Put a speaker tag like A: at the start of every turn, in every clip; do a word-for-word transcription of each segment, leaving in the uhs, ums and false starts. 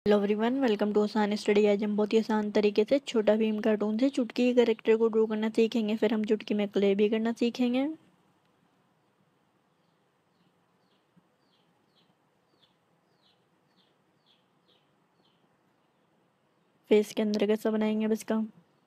A: Hello everyone, welcome to Aasan study. आज हम बहुत ही आसान तरीके से छोटा भीम कार्टून से चुटकी के कैरेक्टर को ड्रॉ करना सीखेंगे। फिर हम चुटकी में क्ले भी करना सीखेंगे। फेस के अंदर कैसा बनाएंगे अब इसका।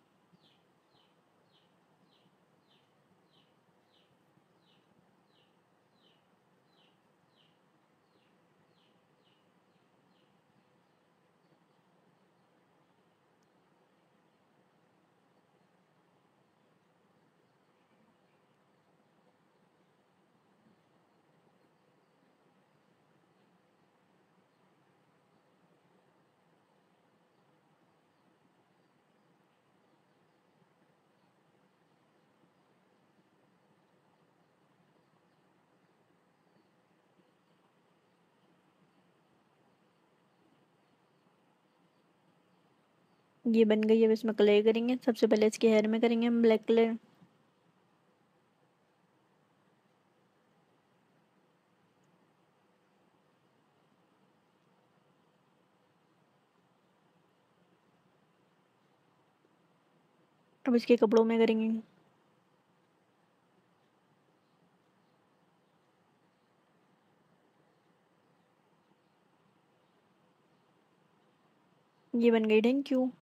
A: ये बन गई। अब इसमें क्ले करेंगे। सबसे पहले इसके हेयर में करेंगे हम ब्लैक कलर। अब इसके कपड़ों में करेंगे। ये बन गई। Thank you.